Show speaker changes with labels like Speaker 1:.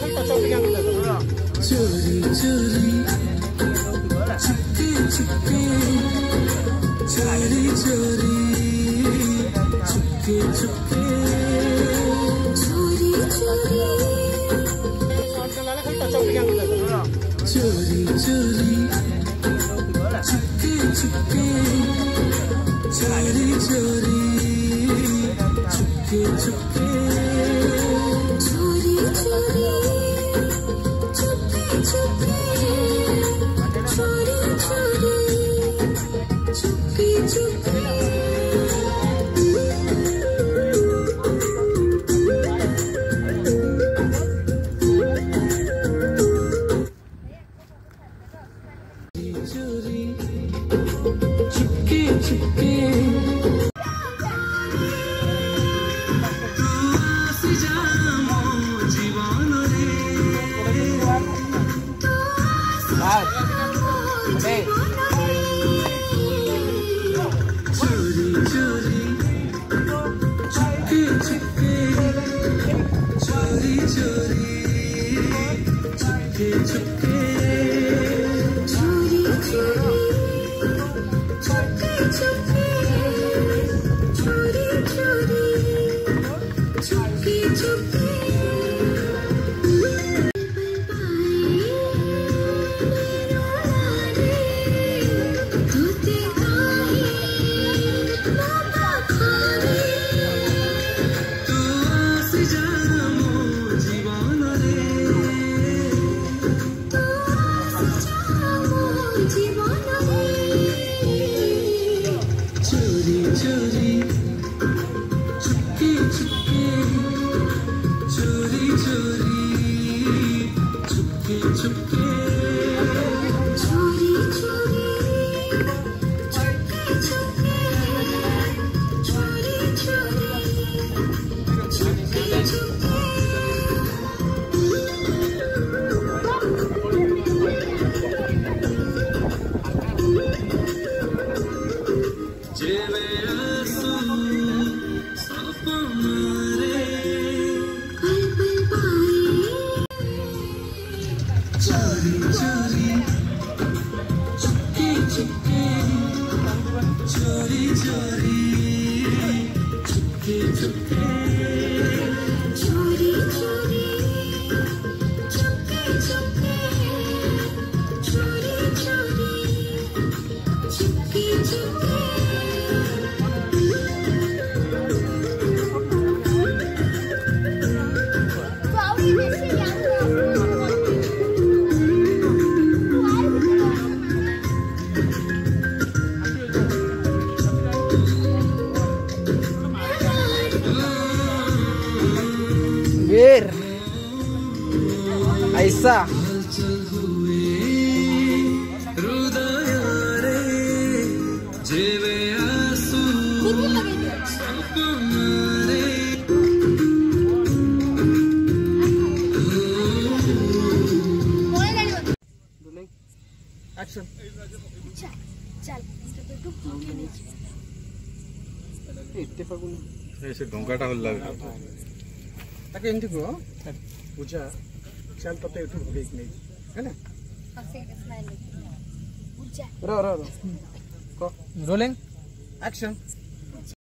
Speaker 1: चोरी चोरी चुपके चुपके चोरी चोरी चुपके चुपके चोरी चोरी चोरी चोरी चुपके चुपके चोरी चोरी चुपके चुपके चोरी चोरी चुपके चुपके चोरी चोरी चुपके चुपके
Speaker 2: ऐसा
Speaker 1: एक्शन
Speaker 3: चल
Speaker 1: इतने पगुन
Speaker 4: ऐसे ढोंगाटा हल्ला
Speaker 1: ताकि एंटी को पूजा चल तो ते उठ देख नहीं है ना रो रो रो को रोलिंग एक्शन